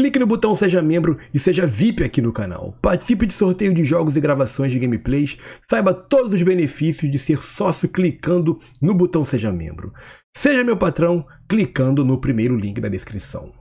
Clique no botão Seja Membro e seja VIP aqui no canal. Participe de sorteio de jogos e gravações de gameplays. Saiba todos os benefícios de ser sócio clicando no botão Seja Membro. Seja meu patrão clicando no primeiro link da descrição.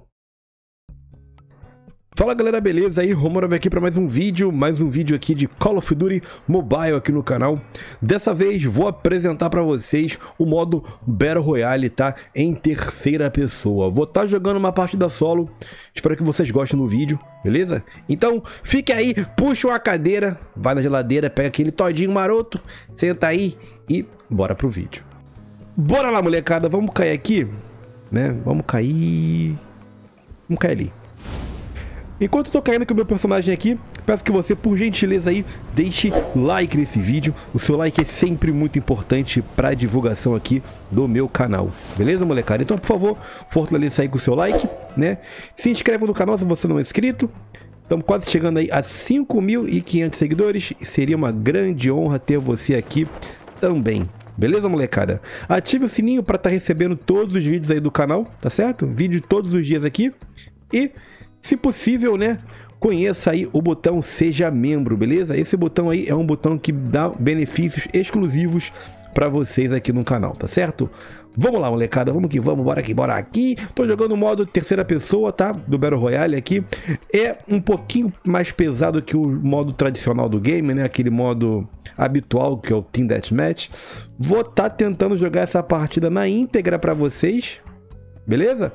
Fala galera, beleza? Aí, Romorov aqui para mais um vídeo aqui de Call of Duty Mobile aqui no canal. Dessa vez vou apresentar para vocês o modo Battle Royale, tá? Em terceira pessoa. Vou estar jogando uma partida solo, espero que vocês gostem do vídeo, beleza? Então, fique aí, puxa uma cadeira, vai na geladeira, pega aquele todinho maroto, senta aí e bora pro vídeo. Bora lá, molecada, vamos cair aqui, né? Vamos cair ali. Enquanto eu tô caindo com o meu personagem aqui, peço que você, por gentileza aí, deixe like nesse vídeo. O seu like é sempre muito importante para a divulgação aqui do meu canal. Beleza, molecada? Então, por favor, fortaleça aí com o seu like, né? Se inscreva no canal se você não é inscrito. Estamos quase chegando aí a 5.500 seguidores. Seria uma grande honra ter você aqui também. Beleza, molecada? Ative o sininho para estar recebendo todos os vídeos aí do canal, tá certo? Vídeo todos os dias aqui. E, se possível, né, conheça aí o botão Seja Membro, beleza? Esse botão aí é um botão que dá benefícios exclusivos para vocês aqui no canal, tá certo? Vamos lá, molecada, vamos que vamos, bora aqui. Tô jogando o modo terceira pessoa, tá? Do Battle Royale aqui. É um pouquinho mais pesado que o modo tradicional do game, né? Aquele modo habitual, que é o Team Deathmatch. Vou estar tentando jogar essa partida na íntegra para vocês, beleza?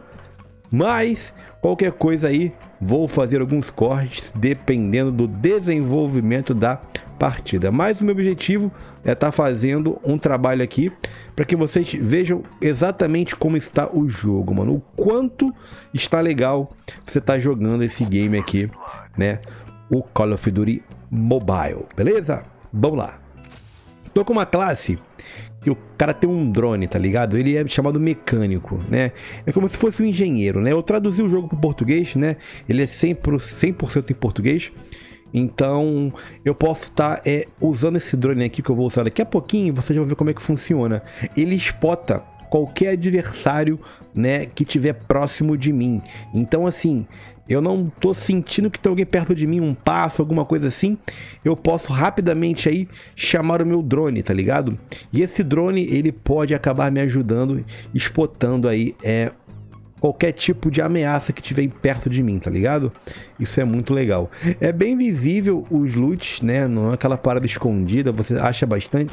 Mas qualquer coisa aí, vou fazer alguns cortes dependendo do desenvolvimento da partida. Mas o meu objetivo é estar fazendo um trabalho aqui para que vocês vejam exatamente como está o jogo, mano. O quanto está legal você estar jogando esse game aqui, né? O Call of Duty Mobile, beleza? Vamos lá. Tô com uma classe que o cara tem um drone, tá ligado? Ele é chamado mecânico, né? É como se fosse um engenheiro, né? Eu traduzi o jogo para o português, né? Ele é 100% em português. Então, eu posso estar usando esse drone aqui que eu vou usar daqui a pouquinho. Vocês vão ver como é que funciona. Ele spota qualquer adversário, né, que tiver próximo de mim. Então, assim, eu não tô sentindo que tem alguém perto de mim, um passo, alguma coisa assim, eu posso rapidamente aí chamar o meu drone, tá ligado? E esse drone, ele pode acabar me ajudando, spotando aí qualquer tipo de ameaça que tiver perto de mim, tá ligado? Isso é muito legal. É bem visível os loots, né? Não é aquela parada escondida, você acha bastante.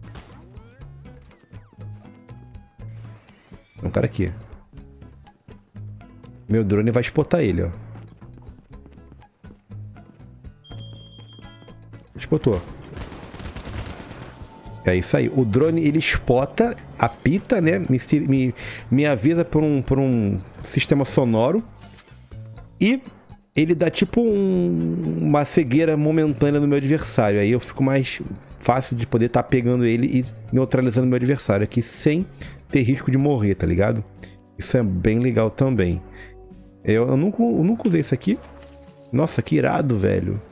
Tem um cara aqui. Meu drone vai spotar ele, ó. Spotou. É isso aí. O drone, ele spota, apita, né? Me avisa por um sistema sonoro. E ele dá tipo uma cegueira momentânea no meu adversário. Aí eu fico mais fácil de poder estar pegando ele e neutralizando meu adversário aqui sem ter risco de morrer, tá ligado? Isso é bem legal também. Eu nunca usei isso aqui. Nossa, que irado, velho.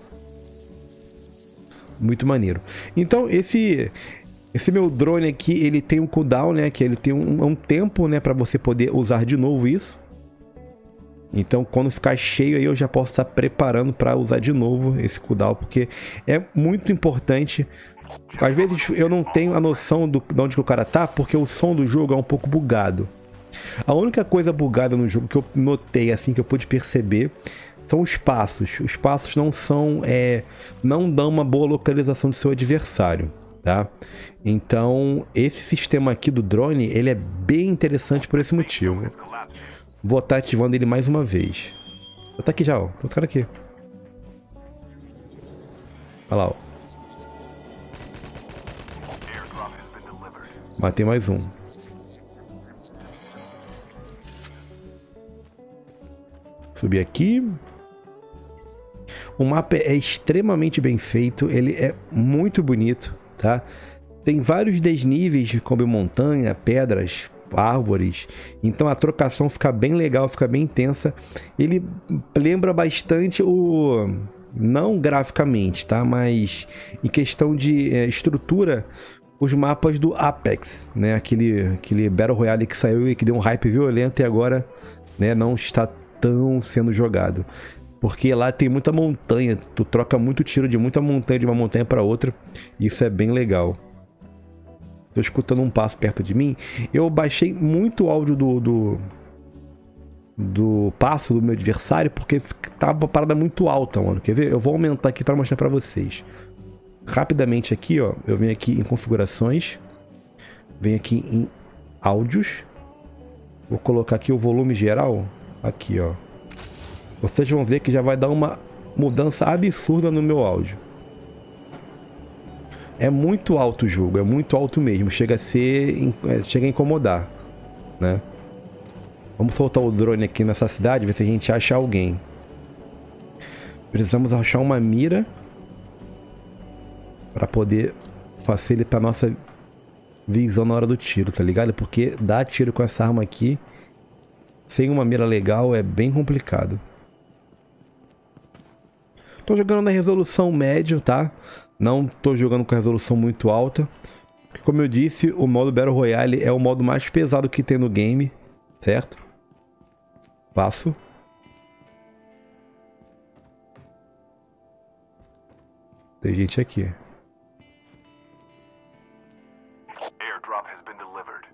Muito maneiro. Então, esse meu drone aqui, ele tem um cooldown, né? Que ele tem um tempo, né? Pra você poder usar de novo isso. Então, quando ficar cheio aí, eu já posso estar preparando para usar de novo esse cooldown. Porque é muito importante. Às vezes, eu não tenho a noção de onde que o cara tá, porque o som do jogo é um pouco bugado. A única coisa bugada no jogo que eu notei, assim, que eu pude perceber, são os passos. Os passos não são, não dão uma boa localização do seu adversário, tá? Então, esse sistema aqui do drone, ele é bem interessante por esse motivo. Vou estar ativando ele mais uma vez. Eu tô aqui já, ó. Outro cara aqui. Olha lá, ó. Matei mais um. Subir aqui. O mapa é extremamente bem feito. Ele é muito bonito, tá? Tem vários desníveis, como montanha, pedras, árvores. Então a trocação fica bem legal, fica bem intensa. Ele lembra bastante o... Não graficamente, tá? Mas em questão de estrutura, os mapas do Apex, né? Aquele Battle Royale que saiu e que deu um hype violento e agora, né, não está tão sendo jogado. Porque lá tem muita montanha, tu troca muito tiro de muita montanha, de uma montanha para outra. E isso é bem legal. Tô escutando um passo perto de mim. Eu baixei muito o áudio do passo do meu adversário, porque tá uma parada muito alta, mano. Quer ver? Eu vou aumentar aqui para mostrar para vocês. Rapidamente aqui, ó. Eu venho aqui em configurações. Venho aqui em áudios. Vou colocar aqui o volume geral. Aqui, ó. Vocês vão ver que já vai dar uma mudança absurda no meu áudio. É muito alto o jogo, é muito alto mesmo. Chega a incomodar, né? Vamos soltar o drone aqui nessa cidade, ver se a gente acha alguém. Precisamos achar uma mira para poder facilitar a nossa visão na hora do tiro, tá ligado? Porque dar tiro com essa arma aqui sem uma mira legal é bem complicado. Tô jogando na resolução média, tá? Não tô jogando com resolução muito alta. Como eu disse, o modo Battle Royale é o modo mais pesado que tem no game, certo? Passo. Tem gente aqui. Airdrop has been delivered.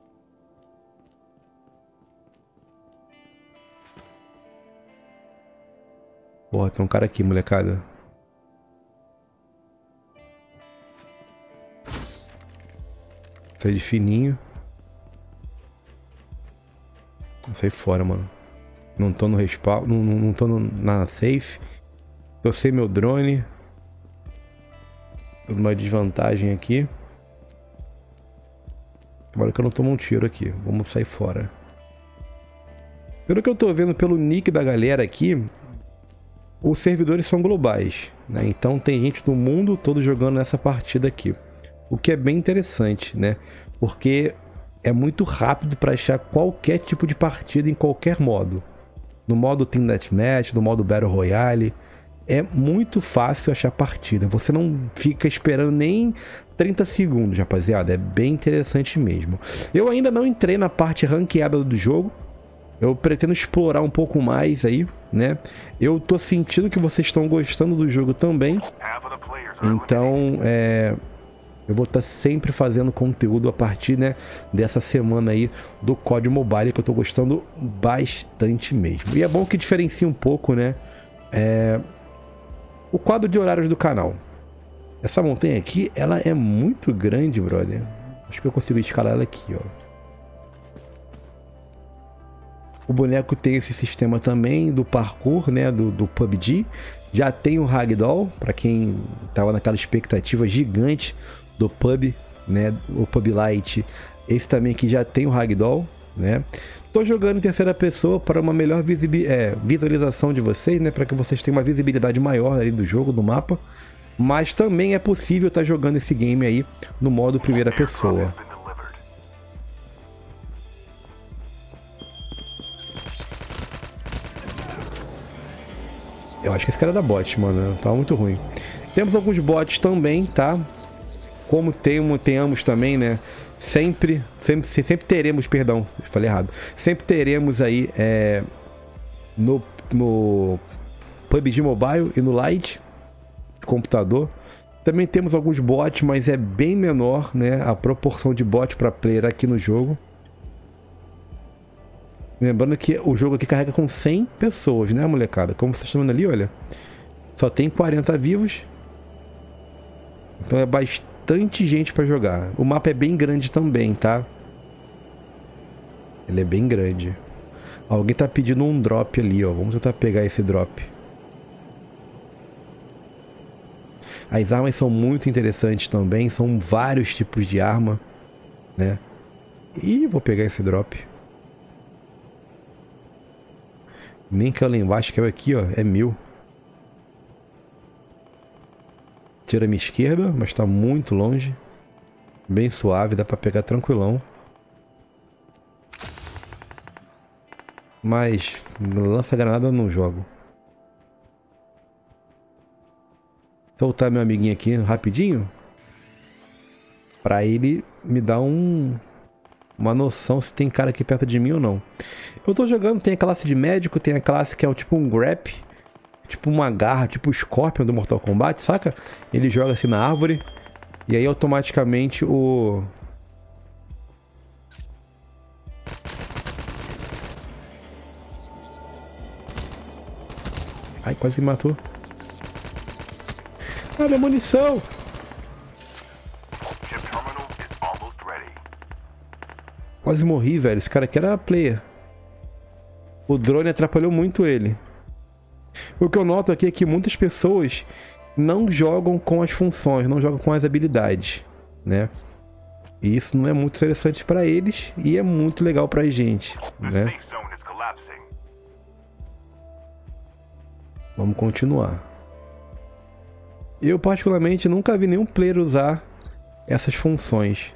Porra, tem um cara aqui, molecada. Sai de fininho. Sai fora, mano. Não tô no respawn, não tô na safe. Eu sei meu drone. Tô numa desvantagem aqui. Agora que eu não tomo um tiro aqui. Vamos sair fora. Pelo que eu tô vendo pelo nick da galera aqui, os servidores são globais, né? Então tem gente do mundo todo jogando nessa partida aqui. O que é bem interessante, né? Porque é muito rápido para achar qualquer tipo de partida em qualquer modo. No modo Team Deathmatch, no modo Battle Royale, é muito fácil achar partida. Você não fica esperando nem 30 segundos, rapaziada. É bem interessante mesmo. Eu ainda não entrei na parte ranqueada do jogo. Eu pretendo explorar um pouco mais aí, né? Eu tô sentindo que vocês estão gostando do jogo também. Então, eu vou estar sempre fazendo conteúdo a partir, né, dessa semana aí do COD Mobile, que eu tô gostando bastante mesmo. E é bom que diferencie um pouco, né, o quadro de horários do canal. Essa montanha aqui, ela é muito grande, brother. Acho que eu consigo escalar ela aqui, ó. O boneco tem esse sistema também do parkour, né, do PUBG. Já tem o Ragdoll, para quem tava naquela expectativa gigante do PUB, né, o PUB Lite. Esse também aqui já tem o Ragdoll, né. Tô jogando em terceira pessoa para uma melhor visualização de vocês, né, para que vocês tenham uma visibilidade maior ali do jogo, do mapa. Mas também é possível estar jogando esse game aí no modo primeira pessoa. Eu acho que esse cara é da bot, mano. Tá muito ruim. Temos alguns bots também, tá? Como tenhamos também, né? Sempre teremos, perdão, falei errado. Sempre teremos aí no PUBG Mobile e no Lite, computador. Também temos alguns bots, mas é bem menor, né? A proporção de bot para player aqui no jogo. Lembrando que o jogo aqui carrega com 100 pessoas, né, molecada? Como vocês estão vendo ali, olha. Só tem 40 vivos. Então é bastante gente pra jogar. O mapa é bem grande também, tá? Ele é bem grande. Alguém tá pedindo um drop ali, ó. Vamos tentar pegar esse drop. As armas são muito interessantes também. São vários tipos de arma, né? E vou pegar esse drop. Nem que eu lá embaixo, que é aqui, ó, é 1000. Tira a minha esquerda, mas tá muito longe. Bem suave, dá pra pegar tranquilão. Mas lança-granada eu não jogo. Soltar meu amiguinho aqui rapidinho. Pra ele me dar um uma noção se tem cara aqui perto de mim ou não. Eu tô jogando, tem a classe de médico, tem a classe que é o tipo um grab, tipo uma garra, tipo o Scorpion do Mortal Kombat, saca? Ele joga assim na árvore e aí automaticamente o... Ai, quase me matou. Ah, minha munição! Chip terminal is almost ready. Quase morri, velho. Esse cara aqui era player. O drone atrapalhou muito ele. O que eu noto aqui é que muitas pessoas não jogam com as funções, não jogam com as habilidades, né? E isso não é muito interessante para eles e é muito legal pra gente, The né? safe zone is collapsing. Vamos continuar. Eu particularmente nunca vi nenhum player usar essas funções.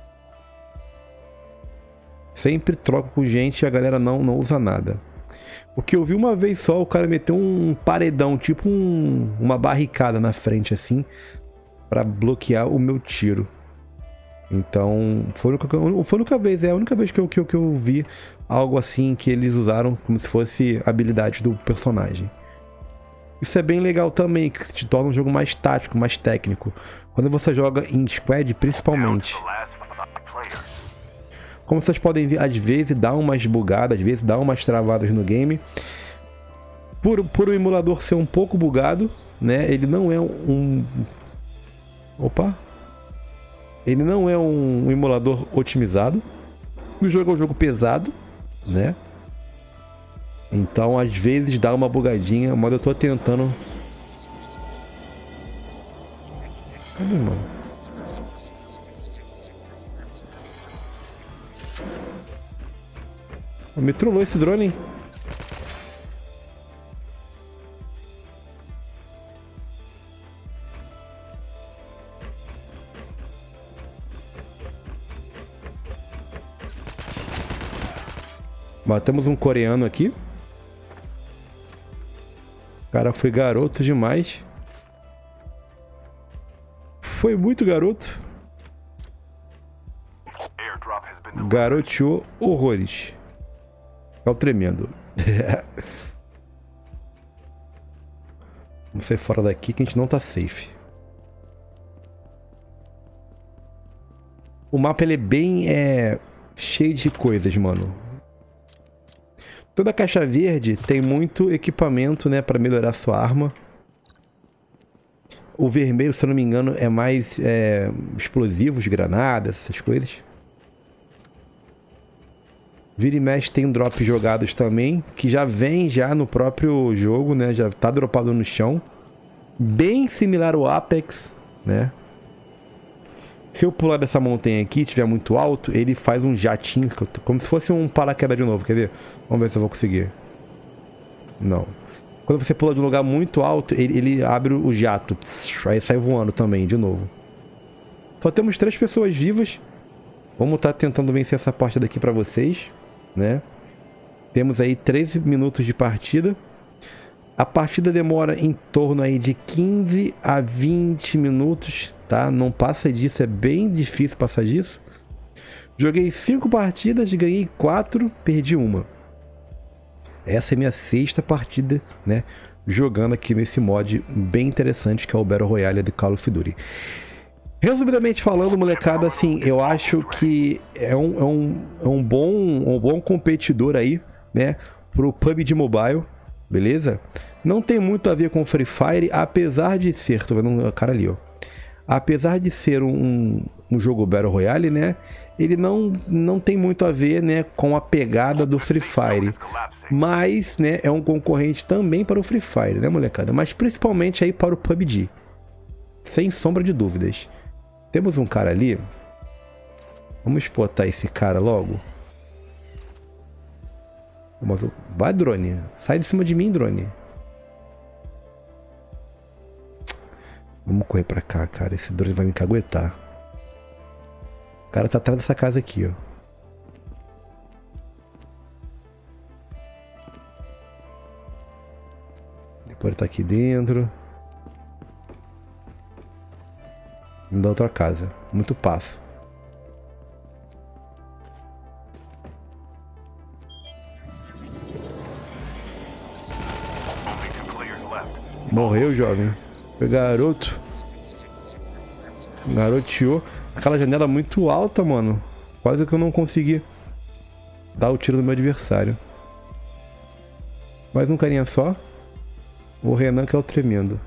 Sempre troco com gente e a galera não usa nada. O que eu vi uma vez só, o cara meteu um paredão, tipo uma barricada na frente assim, pra bloquear o meu tiro. Então, foi a única vez, é a única vez que eu vi algo assim que eles usaram como se fosse habilidade do personagem. Isso é bem legal também, que te torna um jogo mais tático, mais técnico. Quando você joga em squad, principalmente. The last 5 players. Como vocês podem ver, às vezes dá umas bugadas, às vezes dá umas travadas no game. Por o emulador ser um pouco bugado, né? Ele não é Opa! Ele não é um emulador otimizado. O jogo é um jogo pesado, né? Então, às vezes dá uma bugadinha, mas eu tô tentando... Cadê, mano? Me trollou esse drone, hein? Matamos um coreano aqui. O cara foi garoto demais. Foi muito garoto. Airdrop has been delivered. Garoteou horrores. É o tremendo. Vamos sair fora daqui que a gente não tá safe. O mapa ele é bem cheio de coisas, mano. Toda caixa verde tem muito equipamento, né, para melhorar sua arma. O vermelho, se eu não me engano, é mais explosivos, granadas, essas coisas. Vira e mexe tem drops jogados também, que já vem já no próprio jogo, né, já tá dropado no chão. Bem similar ao Apex, né. Se eu pular dessa montanha aqui, estiver muito alto, ele faz um jatinho, como se fosse um paraquedas de novo, quer ver? Vamos ver se eu vou conseguir. Não. Quando você pula de um lugar muito alto, ele abre o jato. Aí sai voando também, de novo. Só temos 3 pessoas vivas. Vamos estar tentando vencer essa partida aqui pra vocês, né? Temos aí 13 minutos de partida. A partida demora em torno aí de 15 a 20 minutos, tá? Não passa disso, é bem difícil passar disso. Joguei 5 partidas, ganhei 4, perdi uma. Essa é minha 6ª partida, né? Jogando aqui nesse mod bem interessante que é o Battle Royale de Call of Duty. Resumidamente falando, molecada, assim, eu acho que é um bom competidor aí, né? Pro PUBG Mobile, beleza? Não tem muito a ver com Free Fire, apesar de ser... Tô vendo o cara ali, ó. Apesar de ser um jogo Battle Royale, né? Ele não tem muito a ver, né, com a pegada do Free Fire. Mas, né, é um concorrente também para o Free Fire, né, molecada? Mas principalmente aí para o PUBG. Sem sombra de dúvidas. Temos um cara ali. Vamos explotar esse cara logo. Vai, drone. Sai de cima de mim, drone. Vamos correr pra cá, cara. Esse drone vai me caguetar. O cara tá atrás dessa casa aqui, ó. Depois ele tá aqui dentro. Da outra casa. Muito passo. Morreu, jovem. Foi garoto. Garoteou. Aquela janela muito alta, mano. Quase que eu não consegui dar o tiro no meu adversário. Mais um carinha só. O Renan, que é o tremendo.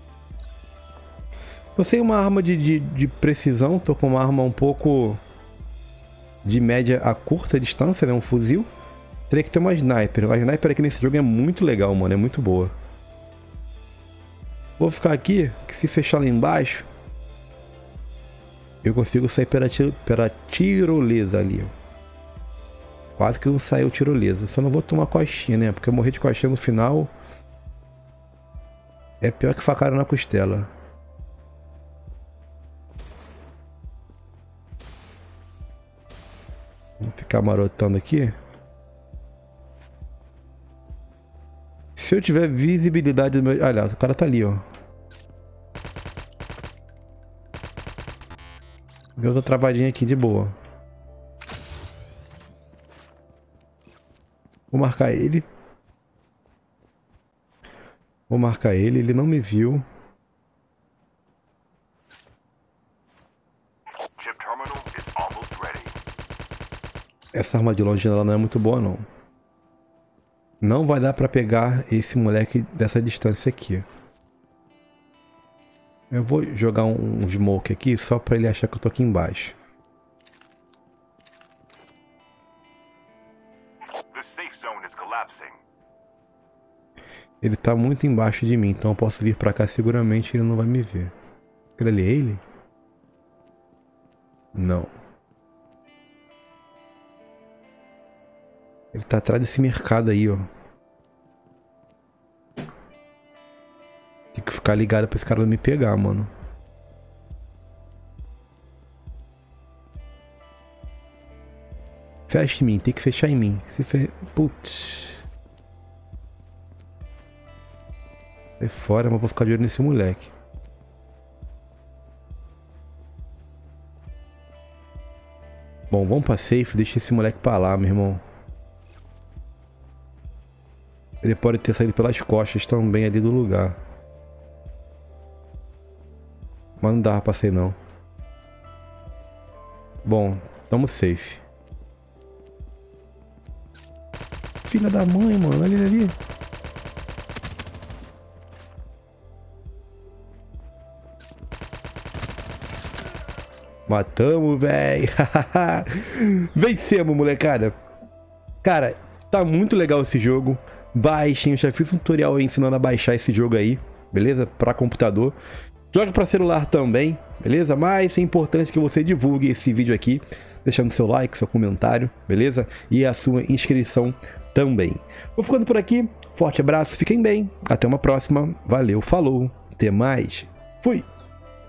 Eu sei uma arma de precisão. Tô com uma arma um pouco de média a curta distância, né? Um fuzil. Teria que ter uma sniper. A sniper aqui nesse jogo é muito legal, mano. É muito boa. Vou ficar aqui, que se fechar lá embaixo, eu consigo sair pela tirolesa ali. Quase que não saiu tirolesa. Só não vou tomar coxinha, né? Porque morrer de coxinha no final é pior que facada na costela. Vou ficar marotando aqui. Se eu tiver visibilidade do meu... Olha, o cara tá ali, ó. Eu tô travadinho aqui de boa. Vou marcar ele. Vou marcar ele, ele não me viu. Chip terminal is almost ready. Essa arma de longe ela não é muito boa, não. Não vai dar pra pegar esse moleque dessa distância aqui. Eu vou jogar um smoke aqui só pra ele achar que eu tô aqui embaixo. The safe zone is collapsing. Ele tá muito embaixo de mim, então eu posso vir pra cá seguramente e ele não vai me ver. Aquele ali é ele? Não. Ele tá atrás desse mercado aí, ó. Tem que ficar ligado pra esse cara não me pegar, mano. Fecha em mim, tem que fechar em mim. Putz. Sai fora, mas vou ficar de olho nesse moleque. Bom, vamos pra safe, deixa esse moleque pra lá, meu irmão. Ele pode ter saído pelas costas também ali do lugar. Mas não dava pra sair não. Bom, tamo safe. Filha da mãe, mano, olha ele ali. Matamos, velho. Vencemos, molecada. Cara, tá muito legal esse jogo. Baixem, eu já fiz um tutorial aí ensinando a baixar esse jogo aí, beleza? Pra computador. Joga pra celular também, beleza? Mas é importante que você divulgue esse vídeo aqui, deixando seu like, seu comentário, beleza? E a sua inscrição também. Vou ficando por aqui. Forte abraço, fiquem bem. Até uma próxima. Valeu, falou. Até mais. Fui.